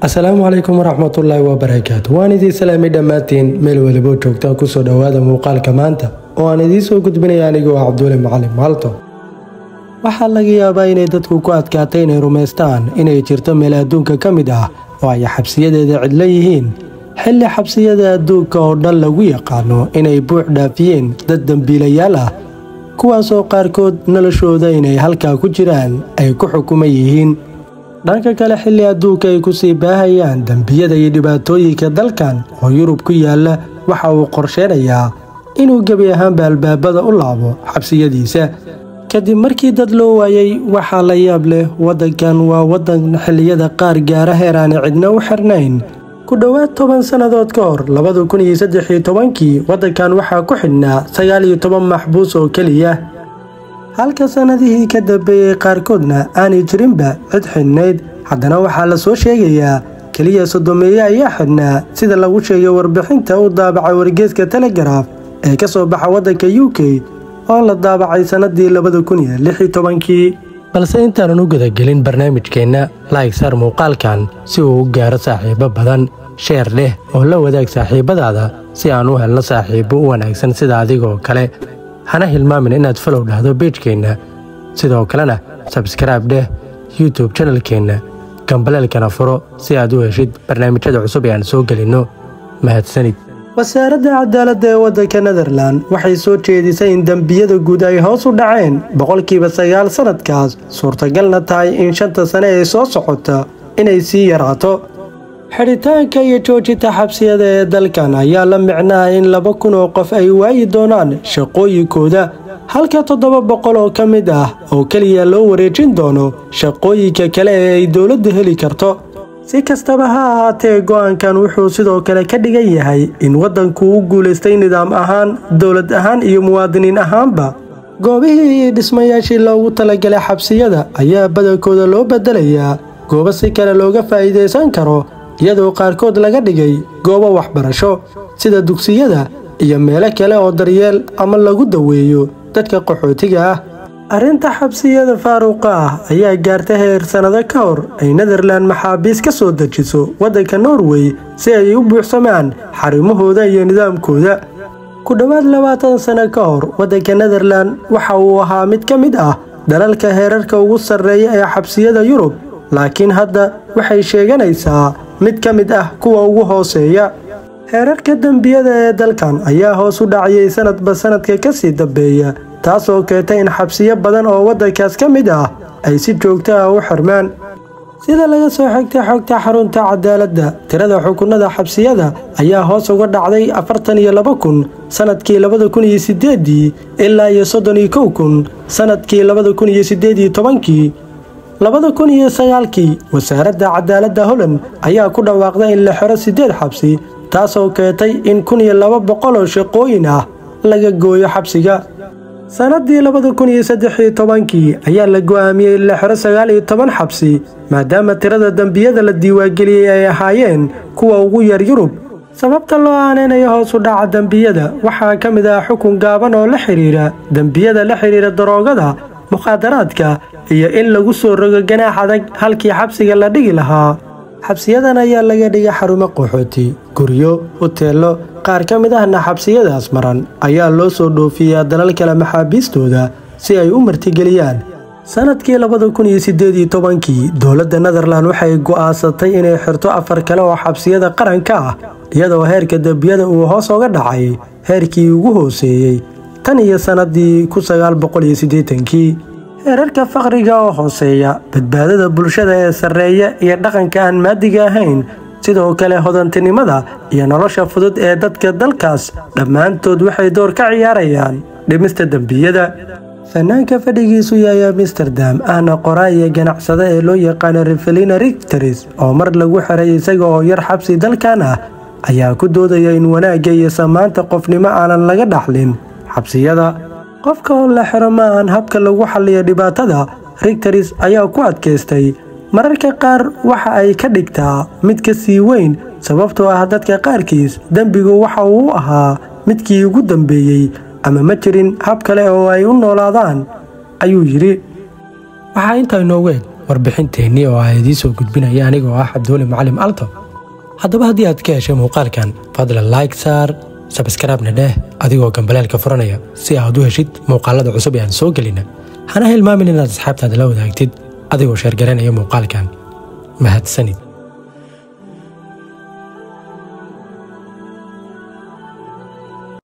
Asalaamu calaykum waraxmatullaahi wabarakaatu. Waan idin salaamay dhammaantiin meel waliba joogtaan ku soo dhawaada muuqaalka maanta oo aan idiin soo gudbinaya anigoo Cabdulle Macalin Maalto. Waxaa laga yaabaa inay dadku ku adkaatay inay rumaystaan inay jirto meel adduunka ka mid ah oo ay xabsiyadeeda cidla yihiin xilli xabsiyada adduunka oo dhan lagu yaqaano inay buux dhaafiyeen dad dambiilayaal ah kuwaasoo qaarkood noloshooda inay halkaa ku jiraan ay ku xukuman yihiin. dhanka kale xilli adduunka ay ku sii baahayaan dambiyada iyo dhibaatooyinka dalkan oo Yurub ku yaala waxa uu qorsheenayaa inuu gabi ahaanba albaabada u laabo xabsiyadiisa kadib markii dad loo waayay. waxaa la yaab leh wadankan waa wadan xilliyada qaar gaara heer aan cidna u xirnayn. ku dhowaad 10 sanadood ka hor 2013 wadankan waxaa ku xidhnaa 19 maxbuus oo keliya halka sanadihii ka dambeeyay qaarkoodna aanay jirinba cid xidhnayd. haddana waxaa la soo sheegayaa keliya 30 ayaa xidhnaa sida lagu sheegay warbixinta uu daabacay wargeyska Telegraph ee ka soo baxa wadanka UK oo la daabacay sanadii 2016. balse intaan u gudagelin barnaamijkeena like sar muuqaalkan si uu u gaaro saaxiibo badan, share leh oo la wadaag saaxiibadaada si aan u helno saaxiibo u wanaagsan sida adigoo kale. hana hilmaamin inaad follow dhahdo page-keena, sidoo kalena subscribe dheh YouTube channel-keena, gambaleelkana furo si aad u heshid barnaamijyada cusub ee aan soo gelino. mahadsanid. wasaaradda cadaaladda ee wadanka Netherland waxay soo jeedisay in dambiyada guud ay hoos u dhaceen 9% sanadkaas, suurtagalna tahay in 5 sano ee soo socota inay sii yaraato. xiritaanka iyo joojinta xabsiyada ee dalkan ayaa la micnaa in 2,000 oo qof ay waayi doonaan shaqooyinkooda halka 700 oo ka mid ah oo kaliya loo wareejin doono shaqooyinka kale ee ay dowladdu heli karto. si kastaba ha ahaatee, go'aankan wuxuu sidoo kale ka dhigan yahay in wadanku u guulaystay nidaam ahaan, dowlad ahaan iyo muwaadiniin ahaanba. goobihii iyo dhismayaashii loogu talagalay xabsiyada ayaa badankooda loo bedelayaa goobo si kale looga faa'iidaysan karo, iyadoo qaarkood laga dhigay goobo waxbarasho sida dugsiyada iyo meelo kale oo daryeel ama lagu daweeyo dadka qaxootiga ah. arrinta xabsiyada faaruqa ah ayaa gaartay heer sanado ka hor ay Netherland maxaabiis ka soo dejiso wadanka Norway si ay u buuxsamaan xarimahooda iyo nidaamkooda. ku dhowaad 20 sano ka hor wadanka Netherland waxa uu ahaa mid ka mid ah dalalka heerarka ugu sarreeya ee xabsiyada Yurub, laakiin hadda waxay sheeganaysaa mid ka mid ah kuwa ugu hooseeya. heerarka dambiyada ee dalkan ayaa hoos u dhacayay sanadba sanadka ka sii dambeeya, taasoo keentay in xabsiyo badan oo wadankaas ka mid ah ay si joogto ah u xirmaan. sida laga soo xigtay xogta xarunta cadaaladda, tirada xukunada xabsiyada ayaa hoos uga dhacday 42,000 sanadkii 2008 ilaa 31,000 sanadkii 2018. 2009 wasaaradda cadaaladda Holland ayaa ku dhawaaqday in la xiro 8 xabsi, taasoo keentay in 1,200 oo shaqooyin ah laga gooyo xabsiga. sanadii 2013 ayaa la go'aamiyay in la xiro 19 xabsi maadaama tirada dambiyada la diiwaangeliyay ay ahaayeen kuwa ugu yar Yurub. sababta loo aaneynayo hoos u dhaca dambiyada waxaa ka mid ah xukun gaaban oo la xiriira dambiyada la xiriira daroogada, mukhaadaraadka iyo in lagu soo rogo ganaax adag halkii xabsiga la dhigi lahaa. xabsiyadan ayaa laga dhigay xarumo qaxooti, guryo, hoteelo. qaar ka mid ahna xabsiyadaas maran ayaa loo soo dhoofiyaa dalal kale maxaabiistooda si ay u martigeliyaan. sanadkii 2018 dowladda Netherland waxay go'aansatay inay xirto 4 kale oo xabsiyada qaranka ah, iyadoo heerka dambiyada uu hoos uga dhacay heerkii ugu hooseeyay tan iyo sanadii 1980. heerarka faqriga oo hooseeya, badbaadada bulshada ee sarreeya iyo dhaqanka aan maadiga ahayn, sidoo kale hodantinimada iyo nolosha fudud ee dadka dalkaas, dhammaantood waxay door ka ciyaarayaan dhimista dambiyada. fanaanka fadhigiisu yahay Amsterdam ahna qoraa iyo ganacsade ee loo yaqaan Revelina Richters oo mar lagu xiray isaga oo yar xabsi dalkan ah ayaa ku doodaya in wanaagga iyo samaanta qofnimo aanan laga dhaxlin xabsiyada. qofka oo la xiro ma ahan habka lagu xalliyo dhibaatada. Richters ayaa ku adkaystay mararka qaar waxa ay ka dhigtaa mid ka sii weyn, sababtoo ah dadka qaarkiis dambigu waxa uu ahaa midkii ugu dambeeyay ama ma jirin hab kale oo ay u noolaadaan, ayuu yiri. waxaa intaa inoogu eg warbixinteennii oo aan idiin soo gudbinaya anigoo ah Cabdulle Macalin Alto. haddaba haddii aad ka heshay muuqaalkan fadlan like saar, subscribe-na dheh adigoo gambaleelka furanaya si aad u heshid muuqaalada cusub ee aan soo gelina. hana hilmaamin inaad asxaabtaada la wadaagtid adigoo sheer garanaya muuqaalkan. mahadsanid.